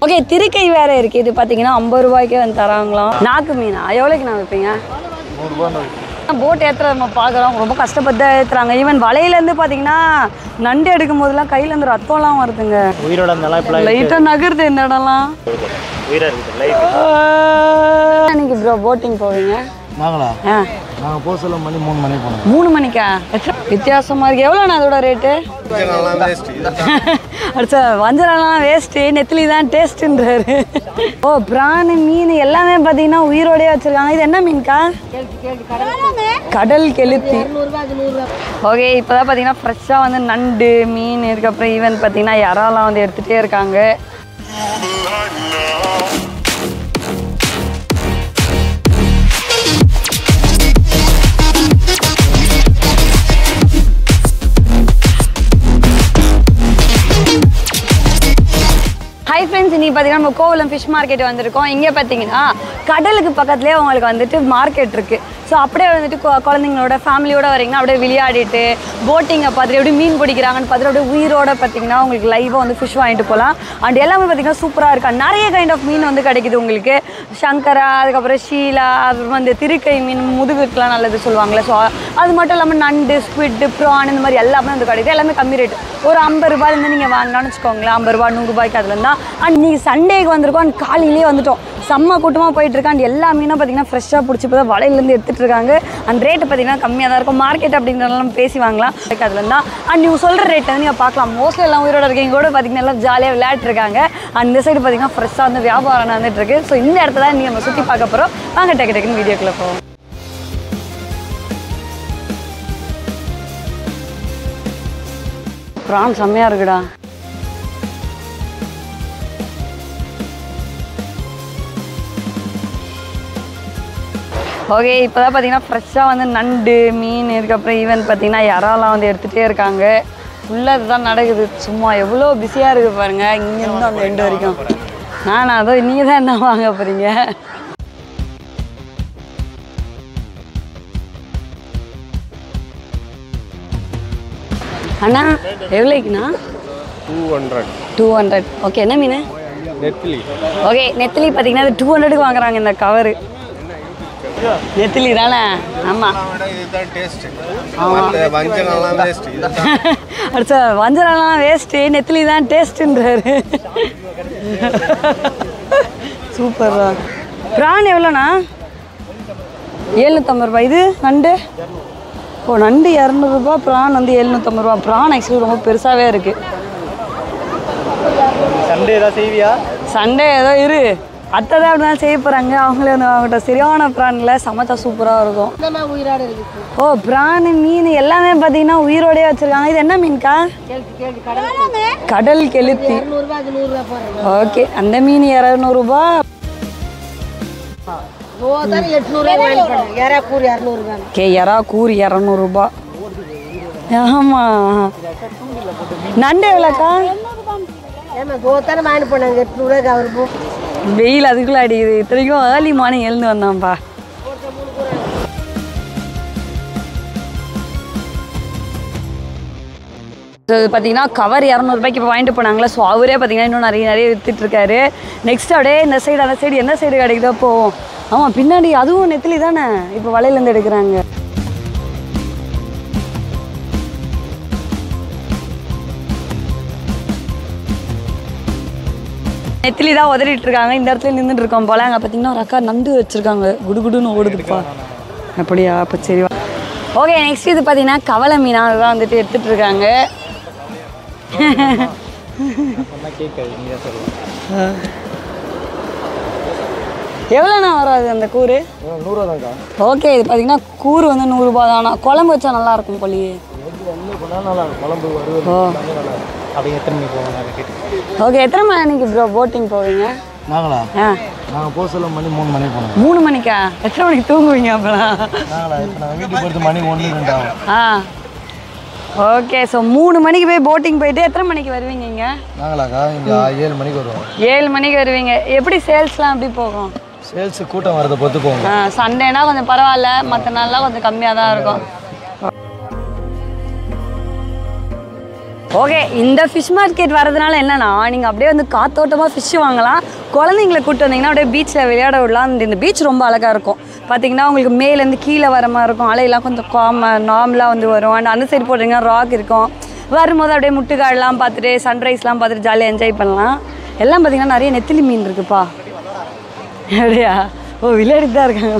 Okay, திருக்கை வேற இருக்கு. இது பாத்தீங்கன்னா 50 ரூபாய்க்கே வந்து தராங்களாம். நாக்கு மீனா எவ்வளோக்கு நான் வைப்பீங்க? 100 ரூபாய். போட் ஏற்றுற நம்ம பார்க்குறோம், ரொம்ப கஷ்டப்பட்டு ஏற்றுறாங்க. ஈவன் வலையிலேருந்து பார்த்தீங்கன்னா நண்டு எடுக்கும் போதெல்லாம் கையிலேருந்து ரத்தம்லாம் வருதுங்க. உயிரோட லைட்டாக நகருது இந்த இடம்லாம். இன்னைக்கு ப்ரோ போட்டிங் போவீங்க? நாங்களா? நாங்கள் போக சொல்ல மணி 3 மணிக்கு போனோம். 3 மணிக்கா? வித்தியாசமாக இருக்குது. எவ்வளோண்ணா அதோட ரேட்டு? அடுத்த வஞ்சரெல்லாம் வேஸ்ட்டு, நெத்திலி தான் டேஸ்ட்டுன்றாரு. ஓ, பிராணி மீன் எல்லாமே பார்த்தீங்கன்னா உயிரோடய வச்சுருக்காங்க. இது என்ன மீன்க்கா? கடல் கெளுத்தி. ஓகே, இப்போ தான் பார்த்தீங்கன்னா ஃப்ரெஷ்ஷாக வந்து நண்டு மீன் இதுக்கப்புறம் ஈவன் பார்த்தீங்கன்னா இறாலாம் வந்து எடுத்துகிட்டே இருக்காங்க. ஹாய் ஃப்ரெண்ட்ஸ், இன்றைக்கி பார்த்தீங்கன்னா நம்ம கோவலம் ஃபிஷ் மார்க்கெட் வந்திருக்கோம். இங்கே பார்த்தீங்கன்னா கடலுக்கு பக்கத்துலேயே உங்களுக்கு வந்துட்டு மார்க்கெட் இருக்குது. ஸோ அப்படியே வந்துட்டு குழந்தைங்களோட ஃபேமிலியோடு வரீங்கன்னா அப்படியே விளையாடிட்டு போட்டிங்கை பார்த்துட்டு எப்படி மீன் பிடிக்கிறாங்கன்னு பார்த்துட்டு அப்படியே உயிரோட பார்த்தீங்கன்னா உங்களுக்கு லைவாக வந்து ஃபிஷ் வாங்கிட்டு போகலாம். அண்ட் எல்லாமே பார்த்தீங்கன்னா சூப்பராக இருக்கா. நிறைய கைண்ட் ஆஃப் மீன் வந்து கிடைக்குது உங்களுக்கு. சங்கரா, அதுக்கப்புறம் ஷீலா, அப்புறம் வந்து திருக்கை மீன் முதுகுக்கெலாம் நல்லது சொல்லுவாங்களே. ஸோ அது மட்டும் இல்லாமல் நண்டு, ஸ்குவிட், ப்ரான் இந்த மாதிரி எல்லாமே வந்து கிடைக்குது. எல்லாமே கம்மி ரேட்டு. ஒரு 50 ரூபாயிலேருந்து நீங்கள் வாங்கினான்னு வச்சுக்கோங்களேன். 50 ரூபா 100 ரூபாய்க்கு அதில் தான். அண்ட் நீங்கள் சண்டேக்கு வந்திருக்கோம். அண்ட் காலையிலேயே வந்துட்டோம். செம்ம கூட்டமாக போயிட்டுருக்கா. அண்ட் எல்லா மீனும் பார்த்தீங்கன்னா ஃப்ரெஷ்ஷாக பிடிச்சி இப்போ தான் வலையிலேருந்து எடுத்துகிட்டு இருக்காங்க. அண்ட் ரேட்டு பார்த்தீங்கன்னா கம்மியாக தான் இருக்கும். மார்க்கெட் அப்படிங்கிறதெல்லாம் பேசி வாங்கலாம் அதில் தான். அண்ட் நீங்கள் சொல்கிற ரேட்டை வந்து நீங்கள் பார்க்கலாம். மோஸ்ட்லி எல்லாம் உயிரோட இருக்கீங்க கூட பார்த்தீங்கன்னா எல்லாம் ஜாலியாக விளையாட்டுருக்காங்க. அண்ட் இந்த சைடு பார்த்தீங்கன்னா ஃப்ரெஷ்ஷாக வந்து வியாபாரம் நடந்துட்டு இருக்கு. ஸோ இந்த இடத்துல தான் நீங்கள் நம்ம சுற்றி பார்க்க போகிறோம். வாங்க டக்கு டக்குன்னு வீடியோக்குள்ளே போவோம். ப்ரான் செம்மையாக இருக்குடா. ஓகே, இப்போ தான் பார்த்தீங்கன்னா ஃப்ரெஷ்ஷாக வந்து நண்டு மீன் இதுக்கப்புறம் ஈவன் பார்த்தீங்கன்னா இறாலாம் வந்து எடுத்துகிட்டே இருக்காங்க. ஃபுல்லாக இதுதான் நடக்குது. சும்மா எவ்வளோ பிஸியாக இருக்குது பாருங்கள். இங்கேருந்து அந்த எண்டு வரைக்கும். நான் அதோ நீங்கள் தான் என்ன வாங்க போகிறீங்க? அண்ணா எவ்வளோக்குண்ணா? 200. ஓகே, என்ன மீன்? நெத்திலி. ஓகே, நெத்திலி பார்த்தீங்கன்னா அது 200க்கு வாங்குறாங்க இந்த கவரு. நெத்திலி தானே? ஆமாம். அடுத்த வஞ்சரெல்லாம் வேஸ்ட்டு, நெத்திலி தான் டேஸ்ட்டுன்றாரு. சூப்பர் தான். ப்ரான் எவ்வளோண்ணா? 750 ரூபாய். இது நண்டு? ஓ, நண்டு 200 ரூபா, ப்ரான் வந்து 750 ரூபா. ப்ரான் ஆக்சுவலி ரொம்ப பெருசாகவே இருக்குது. சண்டே ஏதாவது செய்வியா? சண்டே ஏதோ இரு, அத்தை தான் அப்படி தான் செய்ய போகிறாங்க. அவங்களே வந்து அவங்ககிட்ட சரியான ப்ரானில் சமைச்சா சூப்பராக இருக்கும். ஓ, ப்ரான் மீன் எல்லாமே பார்த்தீங்கன்னா உயிரோடய வச்சுருக்காங்க. இது என்ன மீன்க்கா? கடல் கெளுத்தி. ஓகே, அந்த மீன் 200 ரூபா. ஓகே, எறா கூறு 200 ரூபா. ஆமாம். நண்டு எவ்வளோக்கா? வெயில் அதுக்குள்ளே அடிக்குது. இத்தனைக்கும் ஏர்லி மார்னிங் எழுந்து வந்தான்ப்பா. பார்த்தீங்கன்னா கவர் 200 ரூபாய்க்கு இப்போ வாங்கிட்டு போனாங்களே. ஸோ அவரே பார்த்தீங்கன்னா இன்னும் நிறைய விற்றுட்ருக்காரு. நெக்ஸ்ட் அப்படியே இந்த சைடு அந்த சைடு எந்த சைடு கிடைக்குதோ போவோம். ஆமாம், பின்னாடி அதுவும் நெத்திலி தானே இப்போ வலையிலேருந்து எடுக்கிறாங்க. நெத்திலி தான் உதறிட்டு இருக்காங்க. இந்த இடத்துல நின்றுட்டு இருக்கோம் போல. அங்கே பார்த்தீங்கன்னா ஒரு அக்கா நண்டு வச்சுருக்காங்க. குடுகுடுன்னு ஓடுதுப்பா. அப்படியா? அப்போ சரி. ஓகே, நெக்ஸ்ட் இது பார்த்தீங்கன்னா கவலை மீனா தான் வந்துட்டு எடுத்துகிட்டு இருக்காங்க. எவ்வளோண்ணா வராது அந்த கூறு? 100 ரூபாய்க்கா? ஓகே, இது பார்த்தீங்கன்னா கூறு வந்து 100 ரூபா தானா. குழம்பு வச்சா நல்லாயிருக்கும் போலியே. ஓ, ஓகே. எத்தனை மணிக்கு ப்ரோ போட்டிங் போவீங்க? நாங்களா? நாங்கள் போக சொல்ல மணி 3 மணிக்கு போனோம். 3 மணிக்கா? எத்தனை மணிக்கு தூங்குவீங்க அப்போலாம்? நாங்களா? இப்போ நாங்கள் வீட்டுக்கு போகிறது மணி 1-2 ஆகும். ஓகே, ஸோ 3 மணிக்கு போய் போட்டிங் போயிட்டு எத்தனை மணிக்கு வருவீங்க இங்கே? நாங்களாக்கா இங்கே 7 மணிக்கு வருவோம். 7 மணிக்கு வருவீங்க. எப்படி சேல்ஸ்லாம் எப்படி போகும்? சேல்ஸ் கூட்டம் வரதை பொறுத்து போங்க. சண்டேனா கொஞ்சம் பரவாயில்ல, மற்ற நாள்லாம் கொஞ்சம் கம்மியாக தான் இருக்கும். ஓகே, இந்த ஃபிஷ் மார்க்கெட் வரதுனால என்னன்னா நீங்கள் அப்படியே வந்து காத்தோட்டமாக ஃபிஷ் வாங்கலாம். குழந்தைங்களை கூப்பிட்டு வந்தீங்கன்னா அப்படியே பீச்சில் விளையாட விடலாம். இந்த பீச் ரொம்ப அழகாக இருக்கும். பார்த்தீங்கன்னா உங்களுக்கு மேலேருந்து கீழே வர மாதிரி இருக்கும். அலையெல்லாம் கொஞ்சம் நார்மலாக வந்து வரும். அண்ட் அந்த சைடு போட்டிங்கன்னா ராக் இருக்கும். வரும்போது அப்படியே முட்டுக்காடெலாம் பார்த்துட்டு சன்ரைஸ்லாம் பார்த்துட்டு ஜாலியாக என்ஜாய் பண்ணலாம். எல்லாம் பார்த்தீங்கன்னா நிறைய நெத்திலி மீன் இருக்குப்பா. அப்படியா? ஓ, விளையாடிட்டு தான் இருக்காங்க.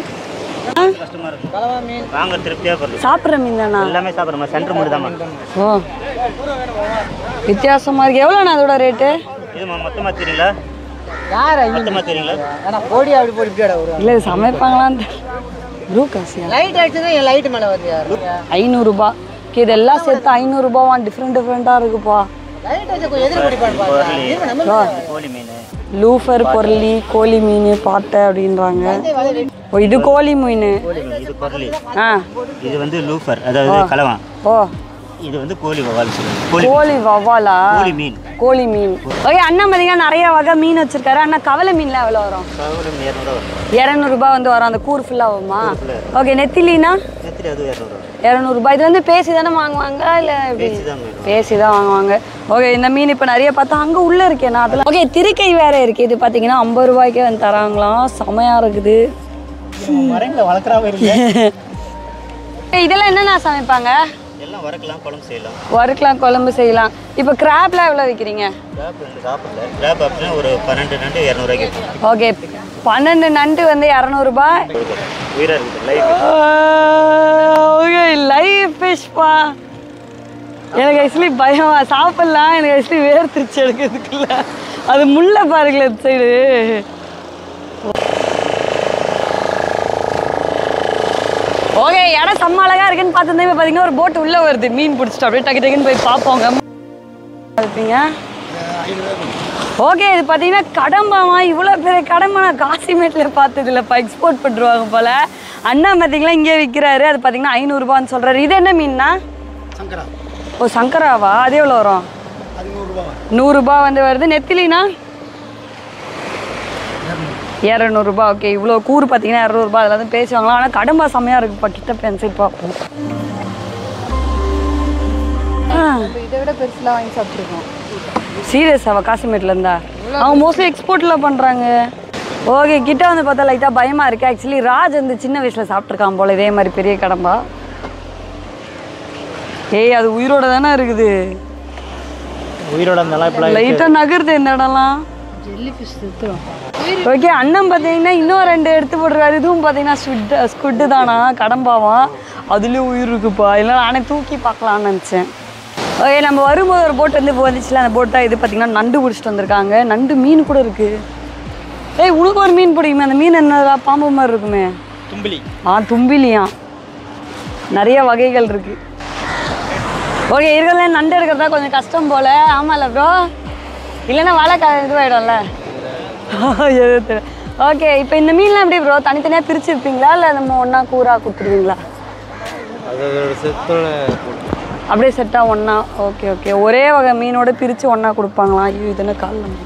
சாப்பிட்ற மீன் தானா? எல்லாமே சாப்பிட்ற சென்டர் மீன் தான். ஓ, வித்தியாசமாக இருக்குது. எவ்வளோண்ணா அதோட ரேட்டு? இல்லை சமைப்பாங்களான்னு ப்ளூ காசியா? 500 இதெல்லாம் சேர்த்து 500 டிஃப்ரெண்ட்டாக இருக்குப்பா. லூஃபர், பொருளி, கோழி மீன், பாட்டை அப்படின்றாங்க. ஓ, இது கோழி மீன். இது வந்து லூஃபர், அதாவது கலவா. ஓ, இது வந்து கோழி வவால். கோழி வவாலா? கோழி மீன். ஓகே, அண்ணா பார்த்தீங்கன்னா நிறைய வகை மீன் வச்சிருக்காரு. அண்ணா கவலை மீன்லாம் எவ்வளோ வரும்? 200 வந்து வரும். அந்த கூறு ஃபுல்லாக ஆகுமா? ஓகே, நெத்திலினா? 200. இது வந்து பேசி தானே வாங்குவாங்க இல்லை எப்படி? பேசி தான் வாங்குவாங்க. ஓகே, இந்த மீன் இப்போ நிறைய பார்த்தா அங்கே உள்ளே இருக்கேண்ணா அதெல்லாம். ஓகே, திருக்கை வேறு இருக்குது. இது பார்த்தீங்கன்னா 50 ரூபாய்க்கே வந்து தராங்களாம். செமையாக இருக்குது. இதெல்லாம் என்னென்ன சமைப்பாங்க? வறுக்கலாம், குழம்பு செய்யலாம். இப்போ கிராப்லாம் எவ்வளோ விற்கிறீங்க? ஓகே, 12 நண்டு வந்து 200 ஓகே, லைவ் ஃபிஷ்ப்பா. எனக்கு ஆக்சுவலி பயமா சாப்பிட்லாம். எனக்கு ஆக்சுவலி வேர்த்திருச்சு எடுக்கிறதுக்குள்ள. அது முள்ளை பாருங்களேன் இந்த சைடு. ஓகே, இடம் செம்ம அழகாக இருக்குன்னு பார்த்துருந்தேன். இப்போ பார்த்தீங்கன்னா ஒரு போட்டு உள்ளே வருது. மீன் பிடிச்சிட்டு அப்படியே டக்கு டக்குன்னு போய் பார்ப்போங்க. இருப்பீங்க. ஓகே, இது பார்த்தீங்கன்னா கடம்பாமா. இவ்வளோ பெரிய கடம்பா நான் காசிமேட்டில் பார்த்தது இல்லைப்பா. எக்ஸ்போர்ட் பண்ணுறாங்க போல். அண்ணா பார்த்தீங்களா இங்கே விற்கிறாரு. அது பார்த்தீங்கன்னா 500 சொல்கிறாரு. இது என்ன மீன்னா? சங்கரா. ஓ, சங்கராவா? அது எவ்வளோ வரும்? 100 வந்து வருது. நெத்திலினா 200. ஓகே, இவ்வளோ கூறு பார்த்தீங்கன்னா 200. அதில் வந்து பேசுவாங்களாம். ஆனால் கடம்பா செம்மையாக இருக்குப்பா. கிட்ட பென்சில் பார்ப்போம். இதை விட பெருசுலாம் வாங்கி சாப்பிட்ருக்கோம். சீரியஸாவா? காசிமேட்டில் இருந்தா அவங்க மோஸ்ட்லி எக்ஸ்போர்ட்டில் பண்ணுறாங்க. ஓகே, கிட்ட வந்து பார்த்தா லைட்டாக பயமாக இருக்குது. ஆக்சுவலி ராஜ் வந்து சின்ன வயசில் சாப்பிட்ருக்கான் போல் இதே மாதிரி பெரிய கடம்பா. ஏய், அது உயிரோட தானே இருக்குது. உயிரோட லைட்டாக நகருது இந்த இடம்லாம். ஓகே, அண்ணன் பார்த்தீங்கன்னா இன்னும் 2 எடுத்து போட்டுருக்காரு. இதுவும் பார்த்தீங்கன்னா ஸ்குட்டு தானா, கடம்பாவான். அதுலேயும் உயிர் இருக்குப்பா. இல்லை நானே தூக்கி பார்க்கலான்னு நினச்சேன். ஓகே, நம்ம வரும்போது ஒரு போட் வந்து வந்துச்சுல, அந்த போட் தான் இது. பார்த்தீங்கன்னா நண்டு பிடிச்சிட்டு வந்திருக்காங்க. நண்டு மீன் கூட இருக்குது. ஏய், உனக்கு ஒரு மீன் பிடிக்குமே. அந்த மீன் என்னதா? பாம்பு மாதிரி இருக்குமே. தும்பிலி. தும்பிலியா? நிறைய வகைகள் இருக்குது. ஓகே, இருக்கிறதுல நண்டு எடுக்கிறதா கொஞ்சம் கஷ்டம் போல். ஆமாம்ல ப்ரோ? இல்லைன்னா வலை இதுவாகிடும்ல. ஓகே, இப்போ இந்த மீன்லாம் எப்படி ப்ரோ? தனித்தனியாக பிரிச்சுருப்பீங்களா இல்லை நம்ம ஒன்றா கூறாக கொடுத்துருவீங்களா? அப்படியே செட்டாக ஒன்றா? ஓகே ஓகே, ஒரே வகை மீனோட பிரித்து ஒன்றா கொடுப்பாங்களா? ஐயோ, இது என்ன காலில்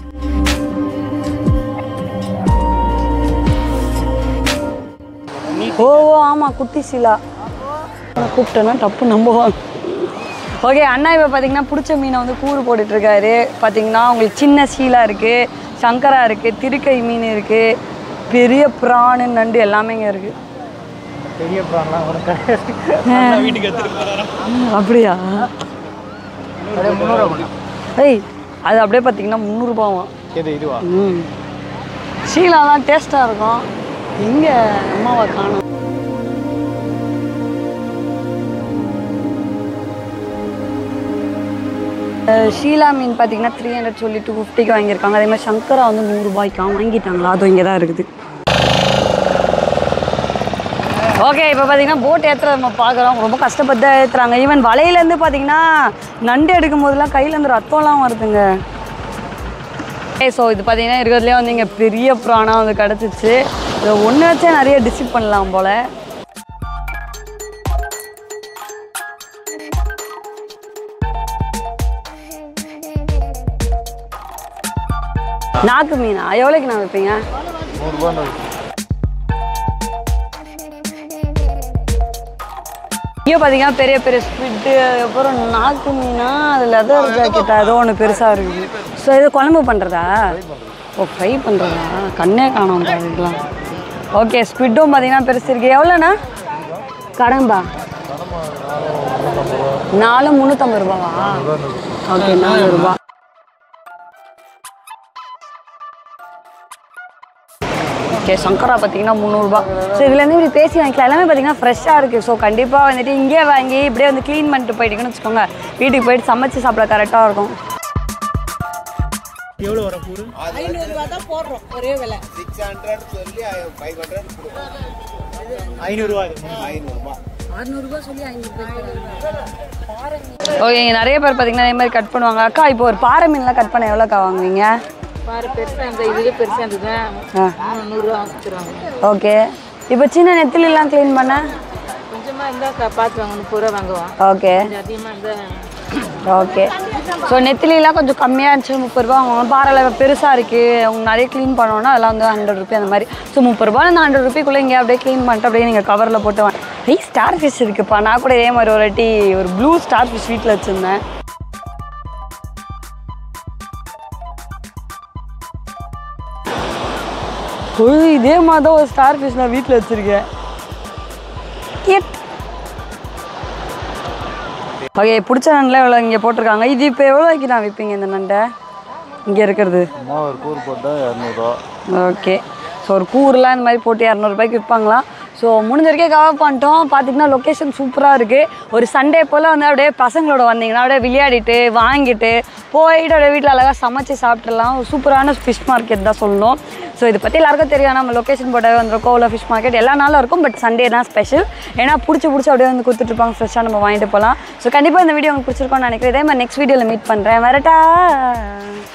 ஓ ஆமாம், குட்டி சீலா. கூப்பிட்டேன்னா தப்பு நம்புவாங்க. ஓகே, அண்ணா இப்போ பார்த்தீங்கன்னா பிடிச்ச மீனை வந்து கூறு போட்டுட்ருக்காரு. பார்த்தீங்கன்னா உங்களுக்கு சின்ன சீலா இருக்குது, சங்கரா இருக்குது, திருக்கை மீன் இருக்குது, பெரிய பிரான், நண்டு எல்லாமே இங்கே இருக்குது. பெரிய பிரான்லாம் வீட்டுக்கு அப்படியா? ஏய், அது அப்படியே பார்த்தீங்கன்னா 300 இதுவா? சீலாலாம் டேஸ்ட்டாக இருக்கும். எங்கே அம்மாவை காணும். ஷீலா மீன் பார்த்தீங்கன்னா 300 சொல்லி 250 வாங்கியிருக்காங்க. அதே மாதிரி சங்கரா வந்து 100 வாங்கிட்டாங்களா? அதுவும் இங்கே தான் இருக்குது. ஓகே, இப்போ பார்த்தீங்கன்னா போட் ஏற்றுறது நம்ம பார்க்குறோம். ரொம்ப கஷ்டப்பட்டு தான் ஏற்றுறாங்க. ஈவன் வலையிலேருந்து பார்த்தீங்கன்னா நண்டு எடுக்கும் போதெல்லாம் கையிலேருந்து ரத்தம்லாம் வருதுங்க. ஸோ இது பார்த்தீங்கன்னா இருக்கிறதுலே வந்து இங்கே பெரிய ப்ரானாக வந்து கிடச்சிச்சு. இதை ஒன்று வச்சே நிறைய டிஸ்ட்ரிப் பண்ணலாம் போல். நாக்கு மீனா எவ்வளோக்கு நான் வைப்பீங்க? 100. இங்கே பார்த்தீங்கன்னா பெரிய பெரிய ஸ்குவிட்டு, அப்புறம் நாக்கு மீனா, அதில் லெதர் ஜாக்கெட்டா ஏதோ ஒன்று பெருசாக இருக்குது. ஸோ இது குழம்பு பண்ணுறதா? ஓ, ஃப்ரை பண்ணுறதா? கண்ணே காணோம் பாருக்கலாம். ஓகே, ஸ்குவிட்டும் பார்த்தீங்கன்னா பெருசு இருக்குது. எவ்வளோண்ணா கடம்பா? 4 350 ரூபாவா? ஓகே, 4 ரூபா. ஓகே, சங்கரா பார்த்தீங்கன்னா 300 ரூபா. ஸோ இதுலேருந்து இப்படி பேசி வாங்கிக்கலாம். எல்லாமே பார்த்தீங்கன்னா ஃப்ரெஷ்ஷாக இருக்குது. ஸோ கண்டிப்பாக வந்துட்டு இங்கே வாங்கி இப்படியே வந்து க்ளீன் பண்ணிட்டு போயிட்டீங்கன்னு வச்சுக்கோங்க, வீட்டுக்கு போயிட்டு சமைச்சு சாப்பிட கரெக்டாக இருக்கும். எவ்வளோ வர கூறு? 500 ரூபா தான் போடுறோம் ஒரே விலை. 600 சொல்லி 500 500 ரூபா. 600 ரூபா சொல்லி 500 ரூபாய். ஓகே, இங்கே நிறைய பேர் பார்த்தீங்கன்னா இதே மாதிரி கட் பண்ணுவாங்க. அக்கா, இப்போ ஒரு பாறை மீன்லாம் கட் பண்ண எவ்வளோக்கா வாங்குவீங்க? பாரு பெருசாக இருந்த இதுவே பெருசாக இருந்தது 300 ரூபா வச்சுருவாங்க. ஓகே, இப்போ சின்ன நெத்திலாம் க்ளீன் பண்ண கொஞ்சமாக இருந்தால் பார்த்து வாங்க 30 ரூபா வாங்குவோம். ஓகே அதிகமாக இருந்தால் ஓகே. ஸோ நெத்திலாம் கொஞ்சம் கம்மியாக இருந்துச்சு 30 ரூபா வாங்குவோம். பாறையில் பெருசாக இருக்குது, அவங்க நிறைய க்ளீன் பண்ணோன்னா அதெல்லாம் வந்து 100 ரூபி அந்த மாதிரி. ஸோ 30 ரூபா அந்த 100 ரூபிக்குள்ளே இங்கே அப்படியே க்ளீன் பண்ணிட்டு அப்படியே நீங்கள் கவரில் போட்டு வாங்க. ஸ்டார் ஃபிஷ் இருக்குப்பா. நான் கூட இதே மாதிரி ஒரு வாட்டி ஒரு ப்ளூ ஸ்டார் ஃபிஷ் வீட்டில் வச்சுருந்தேன். இதே மாதிரி தான் ஒரு ஸ்டார் ஃபிஷ் நான் வீட்டில் வச்சுருக்கேன். ஓகே, பிடிச்ச நண்டில் எவ்வளோ இங்கே போட்டிருக்காங்க. இது இப்போ எவ்வளோக்கு நான் விற்பீங்க இந்த நண்டை இங்கே இருக்கிறது? ஒரு கூறு போட்டால் 200 ரூபா. ஓகே, ஸோ ஒரு கூறுலாம் இந்த மாதிரி போட்டு 200 ரூபாய்க்கு விற்பாங்களாம். ஸோ முடிஞ்ச வரைக்கும் கவர் பண்ணிட்டோம். பார்த்திங்கன்னா லொக்கேஷன் சூப்பராக இருக்குது. ஒரு சண்டே போல் வந்து அப்படியே பசங்களோட வந்தீங்கன்னா அப்படியே விளையாடிட்டு வாங்கிட்டு போயிட்டு அப்படியே வீட்டில் அழகாக சமைச்சு சாப்பிட்றலாம். ஒரு சூப்பரான ஃபிஷ் மார்க்கெட் தான் சொல்லணும். ஸோ இதை பற்றி எல்லாருக்கும் தெரியும். நம்ம லொக்கேஷன் போட்டாவே வந்துடும். கோவலம் ஃபிஷ் மார்க்கெட் எல்லா நாளும் இருக்கும், பட் சண்டே தான் ஸ்பெஷல். ஏன்னா பிடிச்சி அப்படியே வந்து கொடுத்துட்ருப்பாங்க, ஃப்ரெஷ்ஷாக நம்ம வாங்கிட்டு போகலாம். ஸோ கண்டிப்பாக இந்த வீடியோ உங்களுக்கு பிடிச்சிருக்கோன்னு நினைக்கிறேன். இதே மாதிரி நெக்ஸ்ட் வீடியோவில் மீட் பண்ணுறேன். வரட்டா.